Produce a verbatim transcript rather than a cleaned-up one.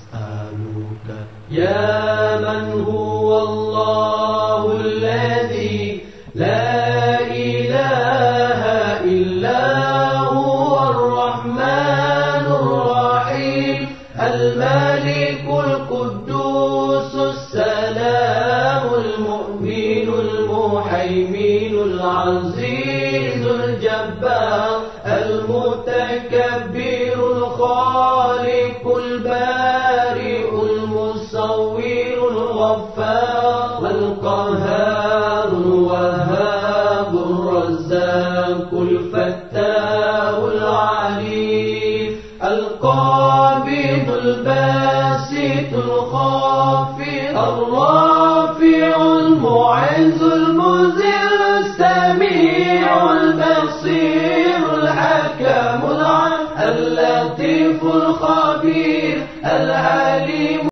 نسألك يا من هو الله الذي لا إله إلا هو الرحمن الرحيم الملك القدوس السلام المؤمن المهيمن العزيز الجبار المتكبر الخالق البارئ المصور الغفار القهار الوهاب الرزاق الفتاح العليم القابض الباسط الخافض الرافع المعز المذل السميع البصير الحكم العليم اللطيف الخبير العليم